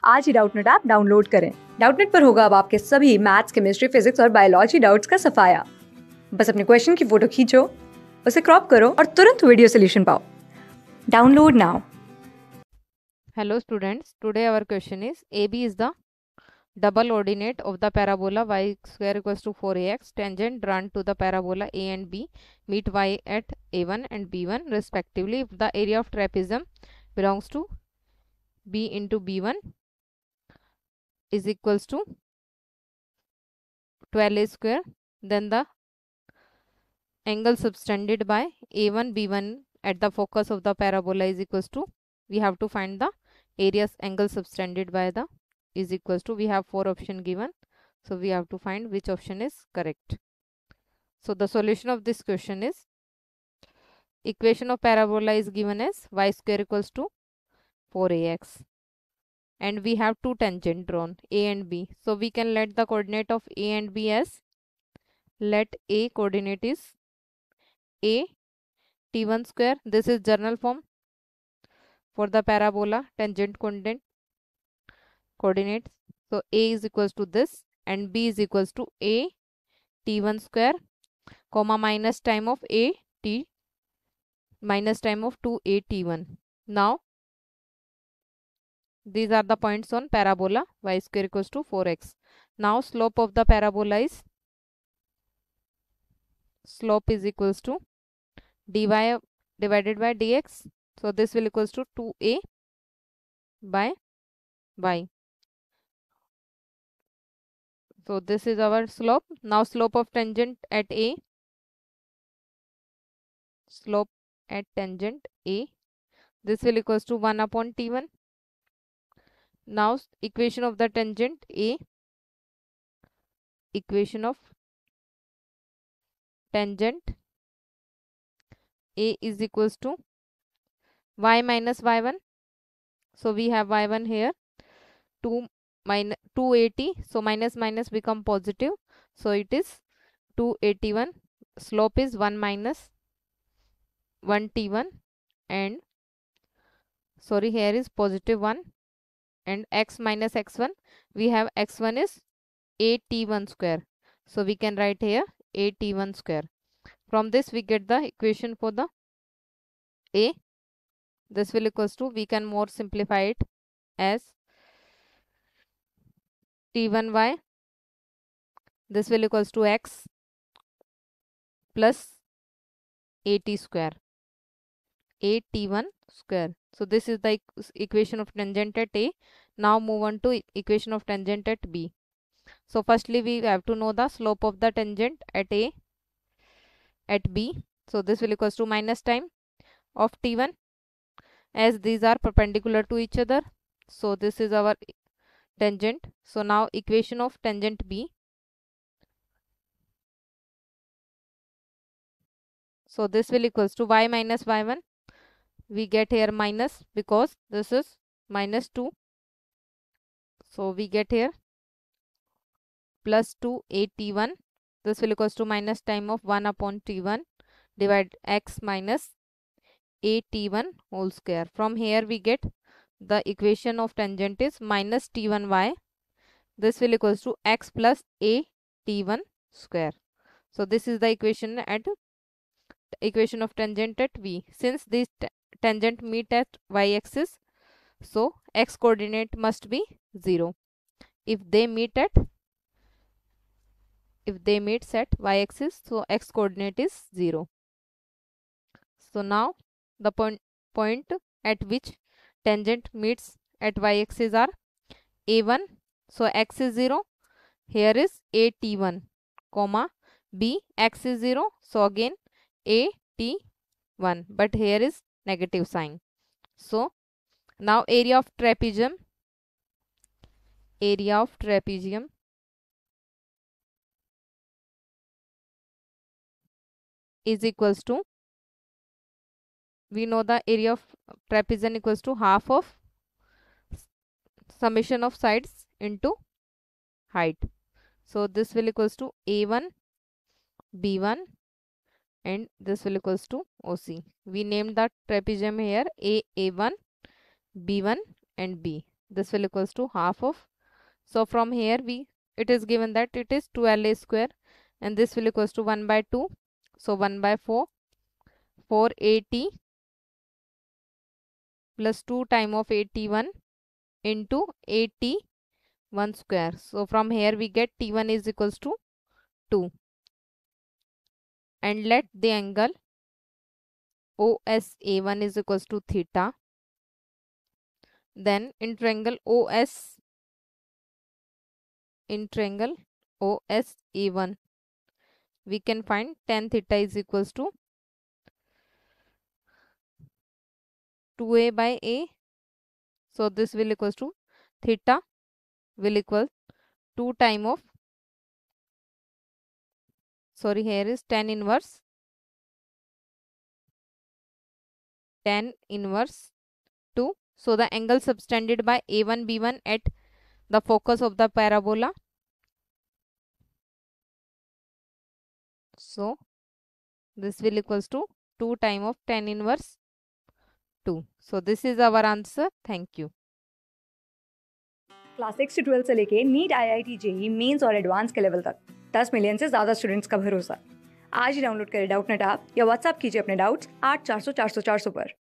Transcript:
आज ही Doubtnut app download करें। डाउटनेट पर होगा अब आपके सभी मैथ्स, केमिस्ट्री, फिजिक्स और बायोलॉजी डाउट्स का सफाया। बस अपने क्वेश्चन की फोटो खींचो, उसे क्रॉप करो और तुरंत वीडियो सोल्यूशन पाओ। Download now. Hello students, today our question is AB is the double ordinate of the parabola y square equals to 4ax. Tangent drawn to the parabola A and B meet y at A1 and B1 respectively. If the area of trapezium belongs to B into B1 is equals to 12a square, then the angle subtended by A1 B1 at the focus of the parabola is equals to, we have to find the area's angle subtended by the is equals to, we have 4 option given, so we have to find which option is correct. So the solution of this question is, equation of parabola is given as y square equals to 4ax, and we have two tangent drawn A and B, so we can let the coordinate of A and B as, let A coordinate is A t1 square. This is general form for the parabola tangent coordinates. So A is equals to this and B is equals to A t1 square comma minus time of A t minus time of 2A t1. Now these are the points on parabola y square equals to 4x. Now slope of the parabola is, slope is equals to dy divided by dx. So this will equals to 2A by y. So this is our slope. Now slope of tangent at A, slope at tangent A, this will equals to 1 upon t1. Now equation of the tangent A, equation of tangent A is equals to y minus y1. So we have y1 here, 2 minus 280, so minus minus become positive, so it is 281. Slope is 1 minus 1 t1, and sorry, here is positive 1, and x minus x1, we have x1 is a t1 square, so we can write here a t1 square. From this we get the equation for the A. This will equals to, we can more simplify it as t1y, this will equals to x plus at square, a t1 square. So this is the equation of tangent at A. Now move on to equation of tangent at B. So firstly we have to know the slope of the tangent at A at B. So this will equals to minus time of t1, as these are perpendicular to each other. So this is our tangent. So now equation of tangent B. So this will equals to y minus y1. We get here minus because this is minus 2. So we get here plus 2 a t1. This will equals to minus time of 1 upon t1 divide x minus a t1 whole square. From here we get the equation of tangent is minus t1y. This will equals to x plus a t1 square. So this is the equation of tangent at V. Since this tangent meet at y-axis, so x coordinate must be 0. If they meet at y-axis, so x coordinate is 0. So now the point at which tangent meets at y-axis are a1. So x is 0. Here is a t1 comma b, x is 0. So again a t1, but here is negative sign. So now area of trapezium is equals to, we know the area of trapezium equals to half of summation of sides into height. So this will equals to a1 b1, and this will equals to OC. We named the trapezium here a1 b1 and b. this will equals to half of. So from here it is given that it is 2LA square and this will equals to 1 by 2. So 1 by 4, 4AT plus 2 time of AT1 into AT1 square. So from here we get T1 is equals to 2. And let the angle OSA1 is equals to theta. Then in triangle OSA1 we can find tan theta is equals to 2A by A. So this will equals to theta will equal 2 time of, sorry, here is tan inverse 2. So the angle subtended by A1 B1 at the focus of the parabola. So this will equals to 2 time of tan inverse 2. So this is our answer. Thank you. Class 6 से 12 से लेके NEET, IIT, JEE mains और advance के level तक 10 million से ज़्यादा students का भरोसा। आज ही डाउनलोड करें डाउटनेट ऐप या व्हाट्सएप कीजिए अपने डाउट्स 8400 400 400 पर।